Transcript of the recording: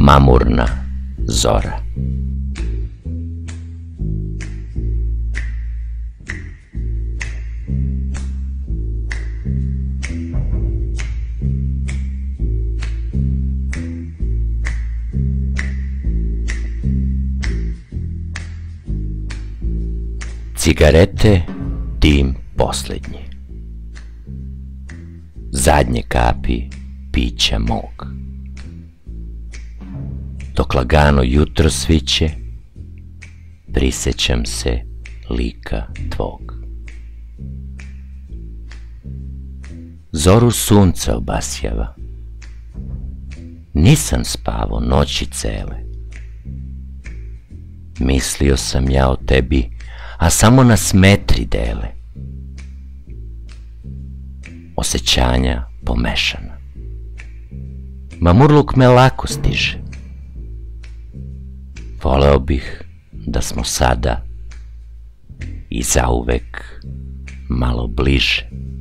Mamurna zora. Cigarete, dim poslednji. Zadnje kapi pića mog. Dok lagano jutro sviće, prisećam se lika tvog. Zoru sunca obasjava. Nisam spavao noći cele. Mislio sam ja o tebi, a samo nas metri dele. Osjećanja pomešana. Mamurluk me lako stiže. Voleo bih da smo sada i zauvek malo bliže.